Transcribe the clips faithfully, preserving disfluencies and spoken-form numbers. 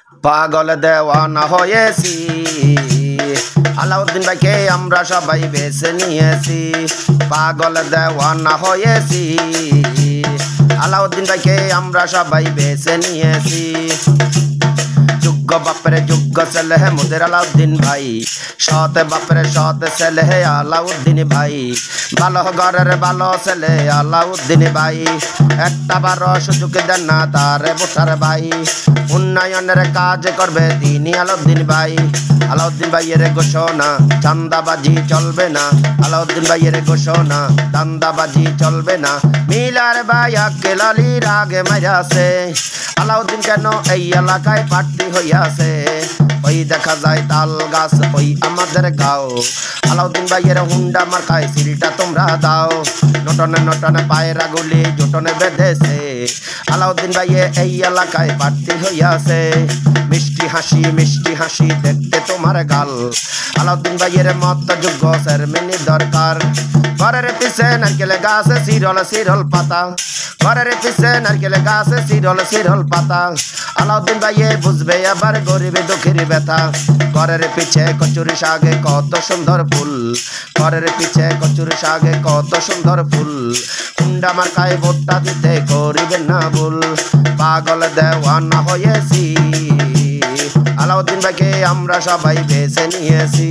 পাগল দেওয়ানা হয়েছি আলাউদ্দিন ভাইকে আমরা সবাই বেছে নিয়েছি। পাগল দেওয়ানা হয়েছি আলাউদ্দিন ভাইকে আমরা সবাই বেছে নিয়েছি। যোগ্য বাপের যোগ্য ছেলে মোদের আলাউদ্দিন ভাই, সৎ বাপের সৎ ছেলে আলাউদ্দিন ভাই, ভালো ঘরের ভালো ছেলে আলাউদ্দিন ভাই। একটা বারো সুযোগ দেন না তার ভোটার ভাই, উন্নয়নের কাজ করবে তিনি আলাউদ্দিন ভাই। আলাউদ্দিন ভাইয়ের ঘোষণা চান্দাবাজি চলবে না, আলাউদ্দিন ভাইয়ের ঘোষণা চান্দাবাজি চলবে না। মিলার ভাই আক্কেল আলীর আগে মাইরাছে, আলাউদ্দিন কেন এই এলাকায় প্রার্থী হইয়াছে। ওই দেখা যায় তাল গাছ ওই আমাদের গাও, আলাউদ্দিন ভাইয়ের হুন্ডা মার্কায় সিলটা তোমরা দাও। নটনে নটনে পায়রা গুলি জোটনে বেঁধেছে, আলাউদ্দিন ভাইয়ে এই এলাকায় প্রার্থী হইয়াছে। মিষ্টি হাসি মিষ্টি হাসি দেখতে তোমার গাল, আলাউদ্দিন ভাইয়ের মত যোগ্য চেয়ারম্যানের দরকার। ঘরের পিছে নারকেল গাছে শিরল শিরল পাতা, ঘরের পিছে নারকেল গাছে শিরল শিরল পাতা। আলাউদ্দিন ভাইয়ে বুঝবে আবার গরিবে দুঃখের ব্যথা। ঘরের পিছে কচুরি শাকে কত সুন্দর ফুল, ঘরের পিছে কচুরি শাকে কত সুন্দর ফুল। হুন্ডা মার্কায় ভোটটা দিতে করিবেন না ভুল। পাগল দেওয়ানা হয়েছি আলাউদ্দিন ভাইকে আমরা সবাই বেছে নিয়েছি।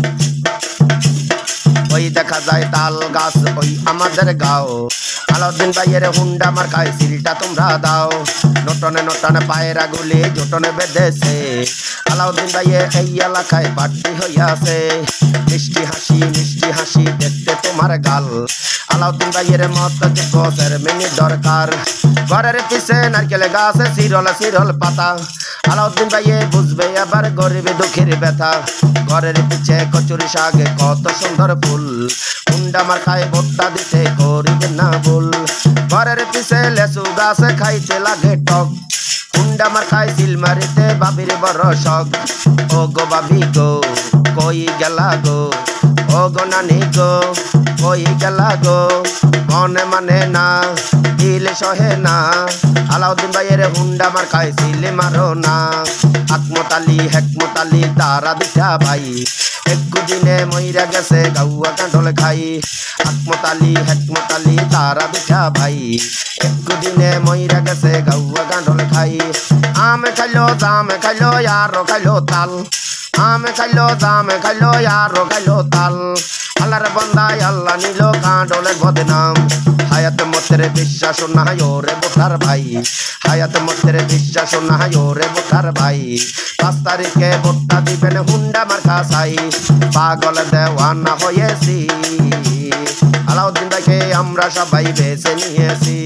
ওই দেখা যায় তাল গাছ ওই আমাদের গাও, আলাউদ্দিন ভাইয়ের হুন্ডা মার্কায় সিলটা তোমরা দাও। নটনে নটনে পায়রা গুলি জোটনে বেঁধেছে, আলাউদ্দিন ভাইয়ে এই এলাকায় প্রার্থী হইয়াছে। মিষ্টি হাসি মিষ্টি হাসি দেখতে তোমার গাল, আলাউদ্দিন ভাইয়ের মত যোগ্য চেয়ারম্যানের দরকার। ঘরের পিছে নারকেল গাছে শিরল শিরল পাতা, আলাউদ্দিন ভাইয়ে বুঝবে আবার গরিবে দুঃখের ব্যথা। ঘরের পিছে কচুরি শাকে কত সুন্দর ফুল, হুন্ডা মার্কায় ভোটটা দিতে করিবেন না ভুল। ঘরের পিছে লেসু গাছে খাইতে লাগে টক, হুন্ডা মার্কায় সিল মারিতে বাবির বড় শখ। ও গো বাবি গো কই গেলা গো, ও গো নানি গো কই গেলা গো। মনে মানে না দিলে সহে না, আলাউদ্দিন ভাইয়ের হুন্ডা মার্কায় সিলে মারো না। আকমত আলী হেকমত আলী তারা দুটা ভাই, একটু দিনে মইরা গেছে গাউয়া কাঁঠল খাই। আকমত আলী হেকমত আলী তারা দুটা ভাই, একটু দিনে মইরা গেছে গাউয়া কাঁঠল খাই। আম খাইলো জাম খাইলো আরো খাইলো তাল, আম খাইলো জাম খাইলো আরো খাইলো তাল। আল্লাহর বান্দায় আল্লাহ নিল কাঁঠলের বদনাম। হায়াত মতের বিশ্বাস নাই ওরে ভোটার ভাই, হায়াত মতের বিশ্বাস নাই ওরে ভোটার ভাই। পাঁচ তারিখে ভোটটা দিবেন হুন্ডা মার্কা চাই। পাগল দেওয়ানা হয়েছি আলাউদ্দিন ভাইকে আমরা সবাই বেছে নিয়েছি।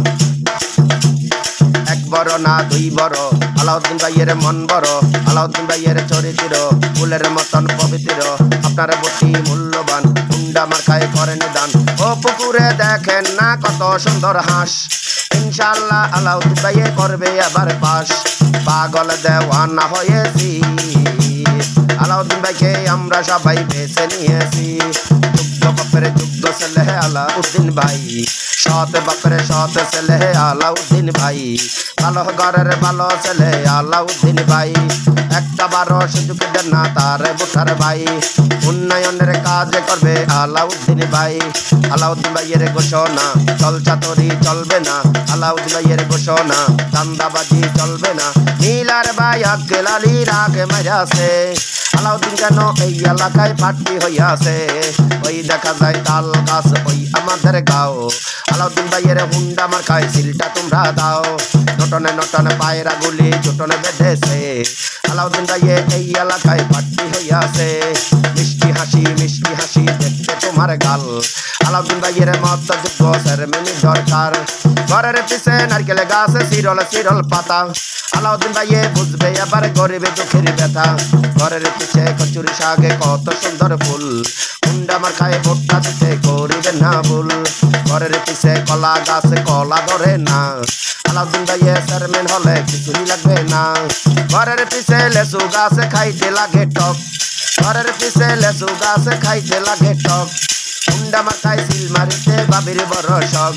এক বড় না দুই বড় আলাউদ্দিন ভাইয়ের মন বড়, আলাউদ্দিন ভাইয়ের চরিত্র ফুলের মতন পবিত্র। আপনার বটি মূল্যবান হুন্ডা মার্কায় করেন দান। ও পুকুরে দেখেন না কত সুন্দর হাঁস, ইনশাআল্লাহ আলাউদ্দিন ভাইয়ে করবে আবার পাস। পাগল দেওয়ানা হয়েছি আলাউদ্দিন ভাইকে আমরা সবাই বেছে নিয়েছি। যোগ্য বাপের যোগ্য ছেলে আলাউদ্দিন ভাই, সৎ বাপের সৎ ছেলে আলাউদ্দিন ভাই, ভালো ঘরের ভালো ছেলে আলাউদ্দিন ভাই। একটা বারো সুযোগ দেন না তার ভোটার ভাই, উন্নয়নের কাজ করবে আলাউদ্দিন ভাই। আলাউদ্দিন ভাইয়ের ঘোষণা চল চাতরি চলবে না, আলাউদ্দিন ভাইয়ের ঘোষণা চান্দাবাজি চলবে না। মিলার ভাই আক্কেল আলীর আগে মাইরাছে, আলাউদ্দিন কেন এই এলাকায় প্রার্থী হইয়াছে। ওই দেখা যায় তাল গাছ ওই আমাদের গাও, আলাউদ্দিন ভাইয়ের হুন্ডা মার্কায় সিলটা তোমরা দাও। নটনে নটনে পায়রা গুলি জোটনে বেঁধেছে, আলাউদ্দিন ভাইয়ে এই এলাকায় প্রার্থী হইয়াছে। মিষ্টি হাসি মিষ্টি হাসি দেখতে তোমার গাল, আলাউদ্দিন ভাইয়ের মত যোগ্য চেয়ারম্যানের দরকার। ঘরের পিছে নারকেল গাছে শিরল শিরল পাতা, আলাউদ্দিন ভাইয়ে বুঝবে আবার গরিবে দুঃখের ব্যথা। ঘরের পিছে কচুরি শাকে কত সুন্দর ফুল, হুন্ডা মার্কায় ভোটটা দিতে করিবেন না ভুল। ঘরের পিছে কলা গাছে কলা ধরে না, আলাউদ্দিন ভাইয়ে চেয়ারম্যান হলে কিছুই লাগবে না। ঘরের পিছে লেসু গাছে খাইতে লাগে টক, ঘরের পিছে লেসু গাছে খাইতে লাগে টক। হুন্ডা মার্কায় সিল মারিতে বাবির বড় শখ।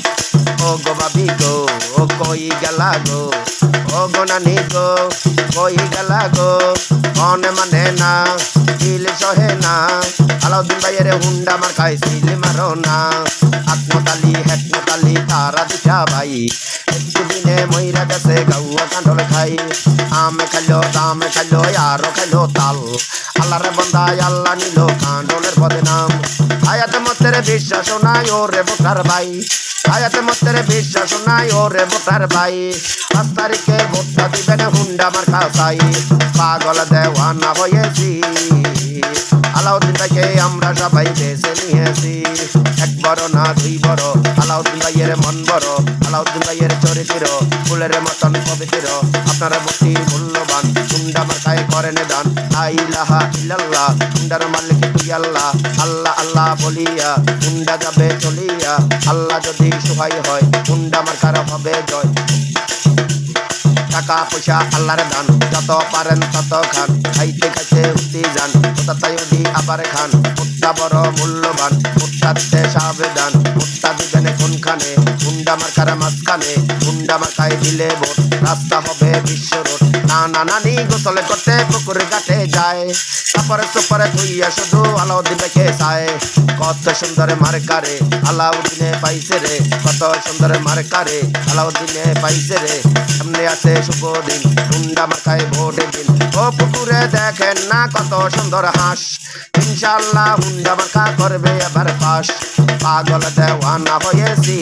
ও গো ভাবি গো ও কই গেলা গো ও গো নানি গো কই গেলা গো মনে মানে না দিল সহে না আলাউদ্দিন ভাইয়ের হুন্ডা মার খাই সিল মারো না আত্মতালি হেটমতালি তারা দিশা ভাই একটু দিনে ময়রা গেছে গাউয়া কাঁডল খাই আম খাইলো দাম খাইলো আরো খাইলো তাল আল্লাহরে বন্দায় আল্লাহ নিল কাঁডলের বদনাম আয়াতে মতের বিশ্বাস নাই ওরে ভোটার ভাই আয়াতে মতের বিশ্বাস নাই ওরে ভোটার ভাই পাঁচ তারিখে ভোটটা দিবেন হুন্ডা মার খাসাই পাগল দেওয়ানা হয়েছি আলাউদ্দিন ভাইকে আমরা সবাই বেছে নিয়েছি এক বড় না দুই বড় আলাউদ্দিন ভাইয়ের মন বড় আলাউদ্দিন ভাইয়ের চরিত্র ফুলের মতন পবিত্র আপনারা ভক্তি মূল্যবান হুন্ডা মার্কায় করেন দান লা ইলাহা ইল্লাল্লাহ হুন্ডার মালিক তুই আল্লাহ আল্লাহ আল্লাহ বলিয়া হুন্ডা যাবে চলিয়া আল্লাহ যদি সহায় হয় হুন্ডা মার্কার হবে জয় টাকা পয়সা আল্লাহর দান যত পারেন তত খান খাইতে খাইতে উঠতে যান তাই উঠি আবার খান ভুট্টা বড় মূল্যবান ভুট্টাতে সাবধান ভুট্টা দিবেন কোনখানে হুন্ডা মার্কার মাঝখানে হুন্ডা মার্কায় দিলে ভোট রাস্তা হবে বিশ্ব রোড নানা নানি গোসলে করতে পুকুর ঘাটে যায় তারপরে সুপরে ধুইয়া শুধু আলাউদ্দিন ভাইকে চায় কত সুন্দর মার্কারে আলাউদ্দিনে পাইছে রে কত সুন্দর মার্কারে আলাউদ্দিনে পাইছে রে সামনে আছে শুভ দিন হুন্ডা মার্কায় ভোটের দিন ও পুকুরে দেখেন না কত সুন্দর হাঁস ইনশাআল্লাহ হুন্ডা মার্কা করবে এবার পাস পাগল দেওয়ানা হয়েছি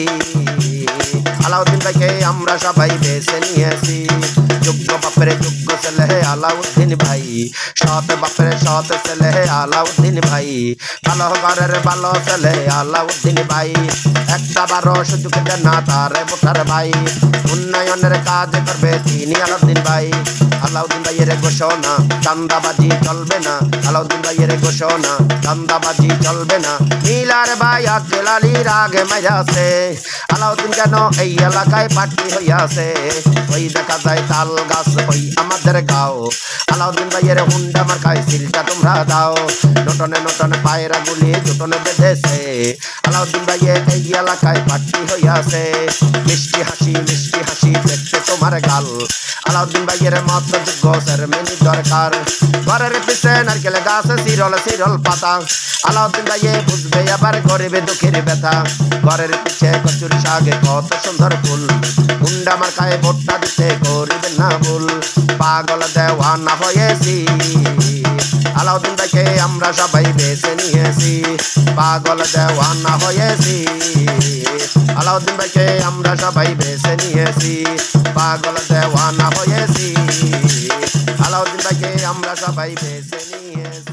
আলাউদ্দিন ভাইকে আমরা সবাই বেছে নিয়েছি যোগ্য বাপের যোগ্য ছেলে আলাউদ্দিন ভাই সৎ বাপের সৎ ছেলে আলাউদ্দিন ভাই ভালো ঘরের ভালো ছেলে আলাউদ্দিন ভাই একটা বারো সুযোগ দেন না তারে ভোটার ভাই উন্নয়নের কাজ করবে তিনি আলাউদ্দিন ভাই আলাউদ্দিন ভাইয়ের ঘোষণা চান্দাবাজি চলবে না আলাউদ্দিন ভাইয়ের ঘোষণা চান্দাবাজি চলবে না নীলার ভাই আকেল আলীর আগে মাইরাছে আলাউদ্দিন কেন এই এলাকায় পার্টি হইয়াছে ওই দেখা যায় তাল গাছ ওই আমাদের গাও আলাউদ্দিন ভাইয়ের হুন্ডা মার্কায় সিলটা তোমরা দাও নটনে নটনে পায়রা গুলি জুটনে বেঁধেছে আলাউদ্দিন ভাইয়ের এই এলাকায় পার্টি হইয়াছে মিষ্টি হাসি মিষ্টি হাসি দেখতে তোমার গাল আলাউদ্দিন ভাইয়ের মত যোগ্য সেরমেনি দরকার ঘরের পিছে নারকেল গাছ সিরল সিরল পাতা আলাউদ্দিন ভাইয়ে বুঝবে আবার গরিবে দুঃখের ব্যথা ঘরের পিছে কচুর শাকে কত সুন্দর ফুল হুন্ডা মার্কায় ভোটটা দিতে গরিবে না ভুল পাগল দেওয়ানা হয়েছি আলাউদ্দিন ভাইকে আমরা সবাই বেছে নিয়েছি পাগল দেওয়ানা হয়েছি আলাউদ্দিন ভাইকে আমরা সবাই বেছে নিয়েছি পাগল দেওয়ানা হয়েছি আলাউদ্দিন ভাইকে আমরা সবাই বেছে নিয়েছি।